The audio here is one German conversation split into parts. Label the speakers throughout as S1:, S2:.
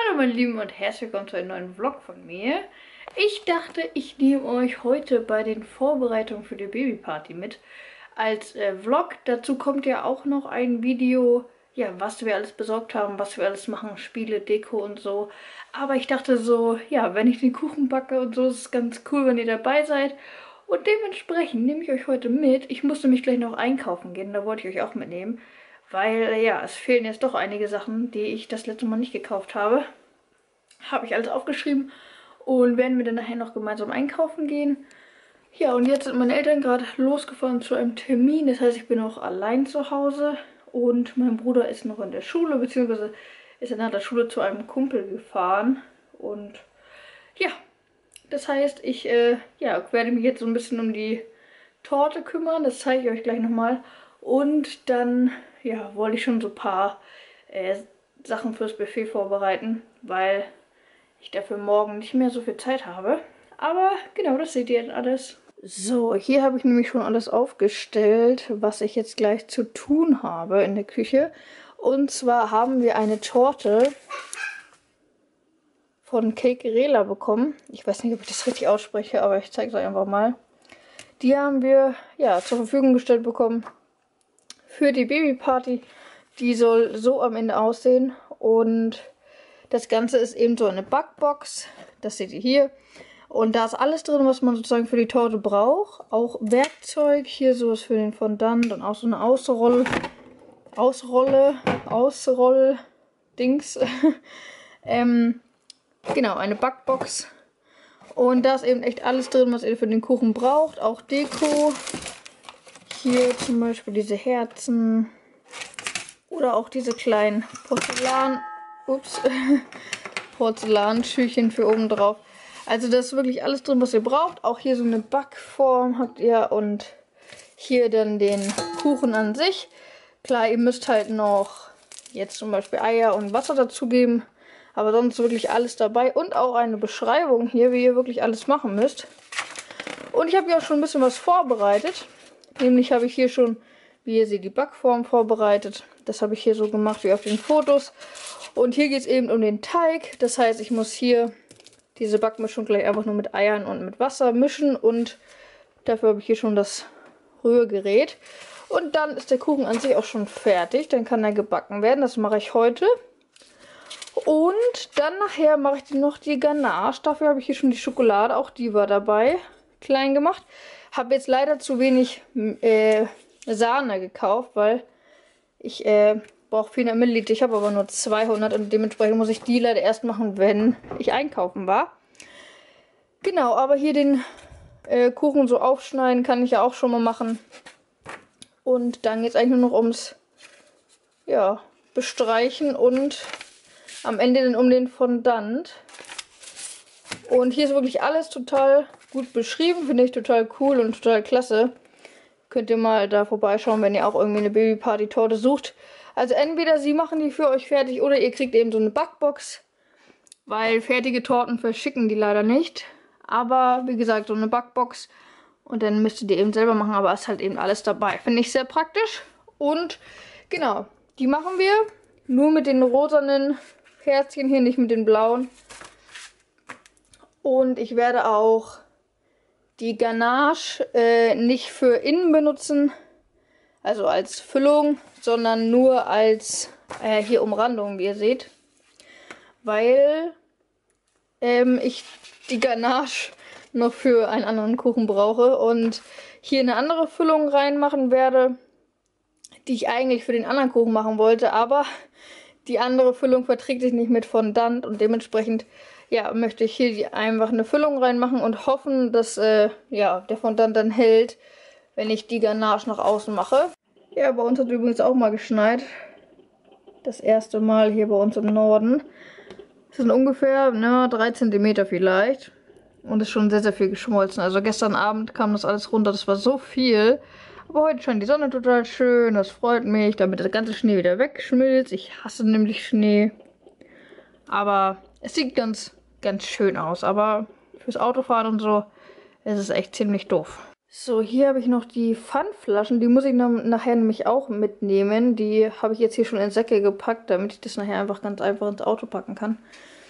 S1: Hallo meine Lieben und herzlich willkommen zu einem neuen Vlog von mir. Ich dachte, ich nehme euch heute bei den Vorbereitungen für die Babyparty mit als Vlog. Dazu kommt ja auch noch ein Video, ja, was wir alles besorgt haben, was wir alles machen, Spiele, Deko und so. Aber ich dachte so, ja, wenn ich den Kuchen backe und so, ist es ganz cool, wenn ihr dabei seid. Und dementsprechend nehme ich euch heute mit. Ich musste mich gleich noch einkaufen gehen, da wollte ich euch auch mitnehmen. Weil, ja, es fehlen jetzt doch einige Sachen, die ich das letzte Mal nicht gekauft habe. Habe ich alles aufgeschrieben und werden wir dann nachher noch gemeinsam einkaufen gehen. Ja, und jetzt sind meine Eltern gerade losgefahren zu einem Termin. Das heißt, ich bin auch allein zu Hause und mein Bruder ist noch in der Schule, beziehungsweise ist er nach der Schule zu einem Kumpel gefahren. Und ja, das heißt, ich werde mich jetzt so ein bisschen um die Torte kümmern. Das zeige ich euch gleich nochmal. Und dann, ja, wollte ich schon so ein paar Sachen fürs Buffet vorbereiten, weil ich dafür morgen nicht mehr so viel Zeit habe. Aber genau, das seht ihr jetzt alles. So, hier habe ich nämlich schon alles aufgestellt, was ich jetzt gleich zu tun habe in der Küche. Und zwar haben wir eine Torte von Cakerela bekommen. Ich weiß nicht, ob ich das richtig ausspreche, aber ich zeige es euch einfach mal. Die haben wir ja zur Verfügung gestellt bekommen für die Babyparty. Die soll so am Ende aussehen und das Ganze ist eben so eine Backbox. Das seht ihr hier. Und da ist alles drin, was man sozusagen für die Torte braucht. Auch Werkzeug. Hier sowas für den Fondant und auch so eine Ausroll-Dings. Genau, eine Backbox. Und da ist eben echt alles drin, was ihr für den Kuchen braucht. Auch Deko. Hier zum Beispiel diese Herzen. Oder auch diese kleinen Porzellanschüchen für oben drauf. Also da ist wirklich alles drin, was ihr braucht. Auch hier so eine Backform habt ihr und hier dann den Kuchen an sich. Klar, ihr müsst halt noch jetzt zum Beispiel Eier und Wasser dazugeben. Aber sonst wirklich alles dabei. Und auch eine Beschreibung hier, wie ihr wirklich alles machen müsst. Und ich habe ja auch schon ein bisschen was vorbereitet. Nämlich habe ich hier schon, wie ihr seht, die Backform vorbereitet. Das habe ich hier so gemacht wie auf den Fotos. Und hier geht es eben um den Teig. Das heißt, ich muss hier diese Backmischung gleich einfach nur mit Eiern und mit Wasser mischen. Und dafür habe ich hier schon das Rührgerät. Und dann ist der Kuchen an sich auch schon fertig. Dann kann er gebacken werden. Das mache ich heute. Und dann nachher mache ich noch die Ganache. Dafür habe ich hier schon die Schokolade. Auch die war dabei. Klein gemacht. Habe jetzt leider zu wenig Sahne gekauft, weil ich brauche 400 Milliliter. Ich habe aber nur 200 und dementsprechend muss ich die leider erst machen, wenn ich einkaufen war. Genau, aber hier den Kuchen so aufschneiden kann ich ja auch schon mal machen. Und dann geht es eigentlich nur noch ums Bestreichen und am Ende dann um den Fondant. Und hier ist wirklich alles total gut beschrieben. Finde ich total cool und total klasse. Könnt ihr mal da vorbeischauen, wenn ihr auch irgendwie eine Babyparty-Torte sucht. Also entweder sie machen die für euch fertig oder ihr kriegt eben so eine Backbox. Weil fertige Torten verschicken die leider nicht. Aber wie gesagt, so eine Backbox. Und dann müsst ihr die eben selber machen. Aber es ist halt eben alles dabei. Finde ich sehr praktisch. Und genau, die machen wir nur mit den rosanen Herzchen hier, nicht mit den blauen. Und ich werde auch die Ganache nicht für innen benutzen, also als Füllung, sondern nur als hier Umrandung, wie ihr seht. Weil ich die Ganache noch für einen anderen Kuchen brauche und hier eine andere Füllung reinmachen werde, die ich eigentlich für den anderen Kuchen machen wollte, aber die andere Füllung verträgt sich nicht mit Fondant und dementsprechend möchte ich hier einfach eine Füllung reinmachen und hoffen, dass der Fondant dann hält, wenn ich die Ganache nach außen mache. Ja, bei uns hat übrigens auch mal geschneit. Das erste Mal hier bei uns im Norden. Das sind ungefähr 3 cm vielleicht. Und ist schon sehr, sehr viel geschmolzen. Also gestern Abend kam das alles runter. Das war so viel. Aber heute scheint die Sonne total schön. Das freut mich, damit der ganze Schnee wieder wegschmilzt. Ich hasse nämlich Schnee. Aber es sieht ganz schön aus. Aber fürs Autofahren und so ist es echt ziemlich doof. So, hier habe ich noch die Pfandflaschen. Die muss ich nachher nämlich auch mitnehmen. Die habe ich jetzt hier schon in Säcke gepackt, damit ich das nachher einfach ganz einfach ins Auto packen kann.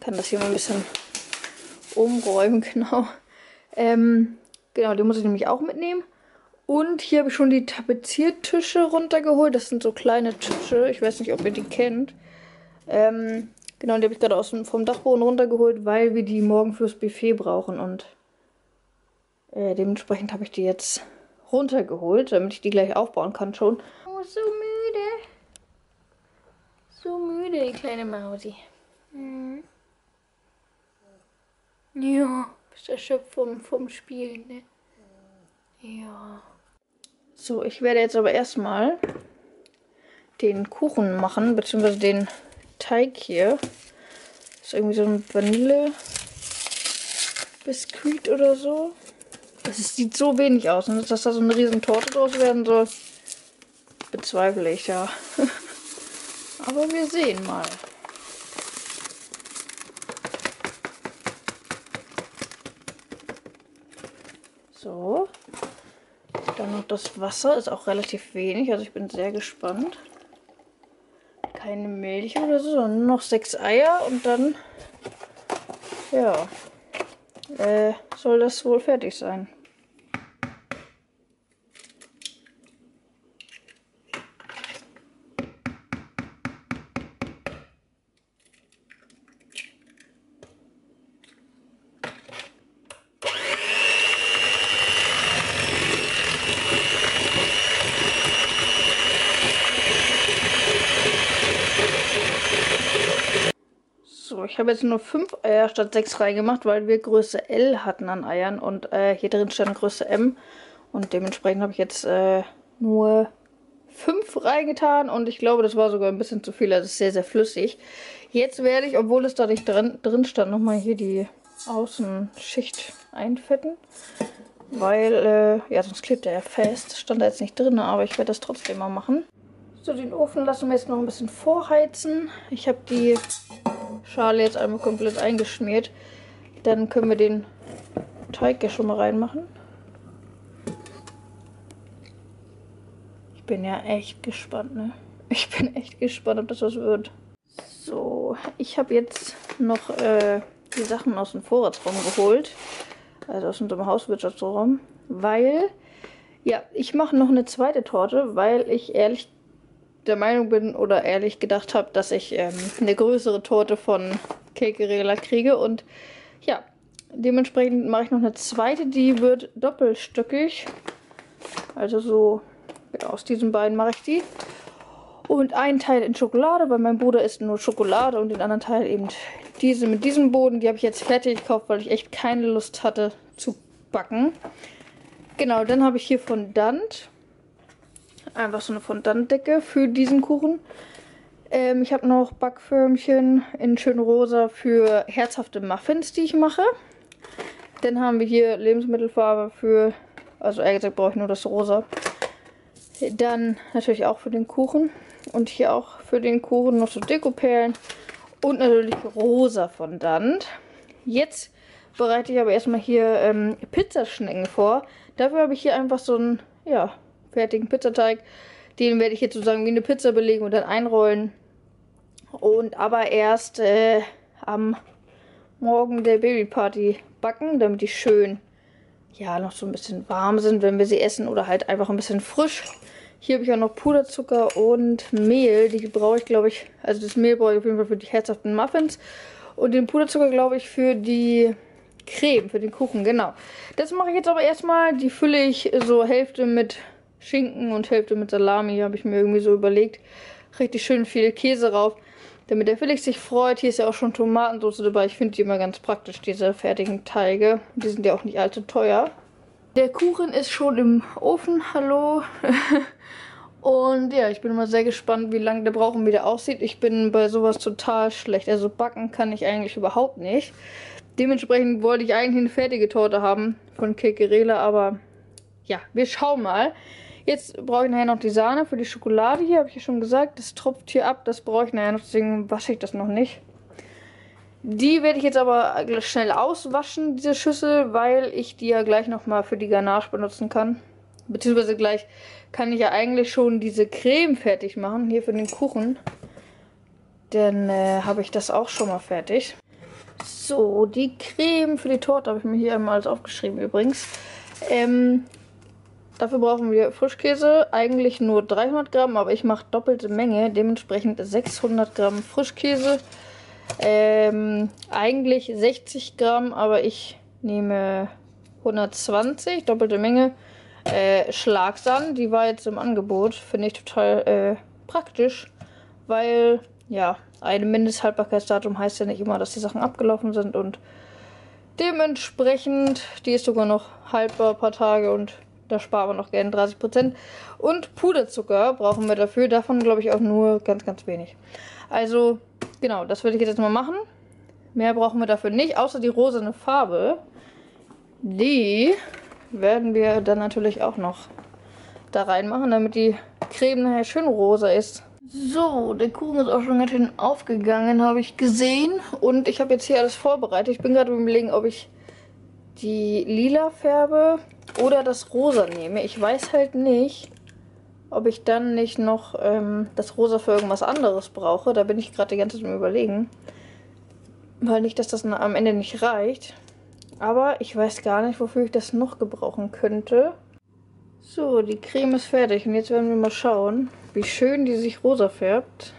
S1: kann das hier mal ein bisschen umräumen, genau. Genau, die muss ich nämlich auch mitnehmen. Und hier habe ich schon die Tapeziertische runtergeholt. Das sind so kleine Tische. Ich weiß nicht, ob ihr die kennt. Genau, die habe ich gerade vom Dachboden runtergeholt, weil wir die morgen fürs Buffet brauchen. Und dementsprechend habe ich die jetzt runtergeholt, damit ich die gleich aufbauen kann schon. Oh, so müde. So müde, die kleine Mausi. Mhm. Ja, bist erschöpft vom Spielen, ne? Ja. So, ich werde jetzt aber erstmal den Kuchen machen, beziehungsweise den Teig hier. Das ist irgendwie so ein Vanille-Biskuit oder so. Sieht so wenig aus, und dass da so eine riesen Torte draus werden soll, bezweifle ich ja. Aber wir sehen mal. So. Dann noch das Wasser, ist auch relativ wenig, also ich bin sehr gespannt. Keine Milch oder so, sondern nur noch 6 Eier und dann, ja, soll das wohl fertig sein. So, ich habe jetzt nur 5 Eier statt 6 reingemacht, weil wir Größe L hatten an Eiern und hier drin stand Größe M. Und dementsprechend habe ich jetzt nur 5 reingetan und ich glaube, das war sogar ein bisschen zu viel. Also es ist sehr, sehr flüssig. Jetzt werde ich, obwohl es da nicht drin stand, nochmal hier die Außenschicht einfetten. Weil, ja, sonst klebt er ja fest. Stand da jetzt nicht drin, aber ich werde das trotzdem mal machen. So, den Ofen lassen wir jetzt noch ein bisschen vorheizen. Ich habe die Schale jetzt einmal komplett eingeschmiert. Dann können wir den Teig ja schon mal reinmachen. Ich bin ja echt gespannt, ne? Ich bin echt gespannt, ob das was wird. So, ich habe jetzt noch die Sachen aus dem Vorratsraum geholt. Also aus unserem Hauswirtschaftsraum. Weil, ja, ich mache noch eine zweite Torte, weil ich ehrlich der Meinung bin oder ehrlich gedacht habe, dass ich eine größere Torte von Cakerela kriege. Und ja, dementsprechend mache ich noch eine zweite, die wird doppelstöckig. Also so, ja, aus diesen beiden mache ich die. Und einen Teil in Schokolade, weil mein Bruder isst nur Schokolade und den anderen Teil eben diese mit diesem Boden. Die habe ich jetzt fertig gekauft, weil ich echt keine Lust hatte zu backen. Genau, dann habe ich hier Fondant. Einfach so eine Fondantdecke für diesen Kuchen. Ich habe noch Backförmchen in schön rosa für herzhafte Muffins, die ich mache. Dann haben wir hier Lebensmittelfarbe für, also ehrlich gesagt brauche ich nur das rosa. Dann natürlich auch für den Kuchen. Und hier auch für den Kuchen noch so Dekoperlen. Und natürlich rosa Fondant. Jetzt bereite ich aber erstmal hier Pizzaschnecken vor. Dafür habe ich hier einfach so einen, ja, fertigen Pizzateig. Den werde ich jetzt sozusagen wie eine Pizza belegen und dann einrollen. Und aber erst am Morgen der Babyparty backen, damit die schön, ja, noch so ein bisschen warm sind, wenn wir sie essen, oder halt einfach ein bisschen frisch. Hier habe ich auch noch Puderzucker und Mehl. Die brauche ich, glaube ich, also das Mehl brauche ich auf jeden Fall für die herzhaften Muffins. Und den Puderzucker, glaube ich, für die Creme, für den Kuchen, genau. Das mache ich jetzt aber erstmal. Die fülle ich so Hälfte mit Schinken und Hälfte mit Salami, habe ich mir irgendwie so überlegt. Richtig schön viel Käse rauf, damit der Felix sich freut. Hier ist ja auch schon Tomatensauce dabei. Ich finde die immer ganz praktisch, diese fertigen Teige. Die sind ja auch nicht allzu teuer. Der Kuchen ist schon im Ofen, hallo. Und ja, ich bin immer sehr gespannt, wie lange der braucht und wie der aussieht. Ich bin bei sowas total schlecht. Also backen kann ich eigentlich überhaupt nicht. Dementsprechend wollte ich eigentlich eine fertige Torte haben von Cakerela, aber ja, wir schauen mal. Jetzt brauche ich nachher noch die Sahne für die Schokolade hier, habe ich ja schon gesagt. Das tropft hier ab, das brauche ich nachher noch, deswegen wasche ich das noch nicht. Die werde ich jetzt aber schnell auswaschen, diese Schüssel, weil ich die ja gleich nochmal für die Ganache benutzen kann. Beziehungsweise gleich kann ich ja eigentlich schon diese Creme fertig machen, hier für den Kuchen. Dann habe ich das auch schon mal fertig. So, die Creme für die Torte habe ich mir hier einmal alles aufgeschrieben übrigens. Dafür brauchen wir Frischkäse, eigentlich nur 300 Gramm, aber ich mache doppelte Menge, dementsprechend 600 Gramm Frischkäse. Eigentlich 60 Gramm, aber ich nehme 120, doppelte Menge. Schlagsahne, die war jetzt im Angebot, finde ich total praktisch, weil ja, ein Mindesthaltbarkeitsdatum heißt ja nicht immer, dass die Sachen abgelaufen sind und dementsprechend, die ist sogar noch haltbar, ein paar Tage und da sparen wir noch gerne 30%. Und Puderzucker brauchen wir dafür, davon glaube ich auch nur ganz, ganz wenig. Also genau, das würde ich jetzt mal machen. Mehr brauchen wir dafür nicht, außer die rosane Farbe. Die werden wir dann natürlich auch noch da reinmachen, damit die Creme nachher schön rosa ist. So, der Kuchen ist auch schon ganz schön aufgegangen, habe ich gesehen. Und ich habe jetzt hier alles vorbereitet. Ich bin gerade überlegen, ob ich die lila färbe oder das rosa nehme. Ich weiß halt nicht, ob ich dann nicht noch das rosa für irgendwas anderes brauche. Da bin ich gerade die ganze Zeit am Überlegen. Weil nicht, dass das am Ende nicht reicht. Aber ich weiß gar nicht, wofür ich das noch gebrauchen könnte. So, die Creme ist fertig und jetzt werden wir mal schauen, wie schön die sich rosa färbt.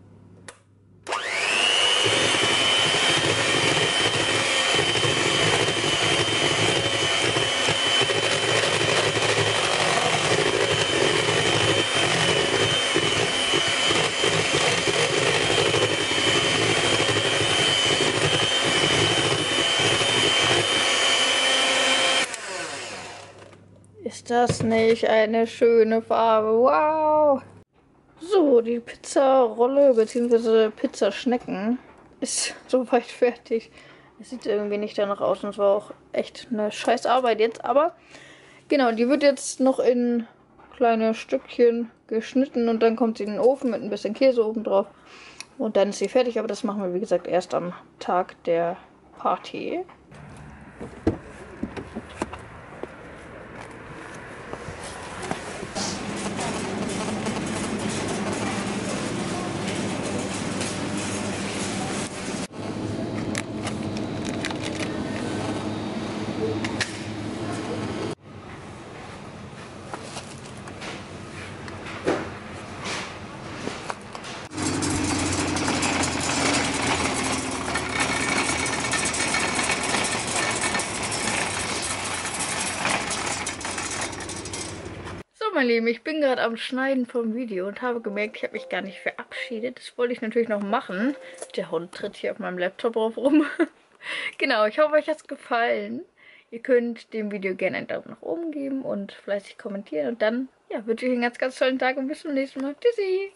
S1: Ist das nicht eine schöne Farbe? Wow! So, die Pizzarolle bzw. Pizzaschnecken ist soweit fertig. Es sieht irgendwie nicht danach aus und es war auch echt eine scheiß Arbeit jetzt. Aber genau, die wird jetzt noch in kleine Stückchen geschnitten und dann kommt sie in den Ofen mit ein bisschen Käse oben drauf. Und dann ist sie fertig, aber das machen wir wie gesagt erst am Tag der Party. Mein Lieben, ich bin gerade am Schneiden vom Video und habe gemerkt, ich habe mich gar nicht verabschiedet. Das wollte ich natürlich noch machen. Der Hund tritt hier auf meinem Laptop drauf rum. Genau, ich hoffe, euch hat es gefallen. Ihr könnt dem Video gerne einen Daumen nach oben geben und fleißig kommentieren. Und dann ja, wünsche ich euch einen ganz, ganz tollen Tag und bis zum nächsten Mal. Tschüssi!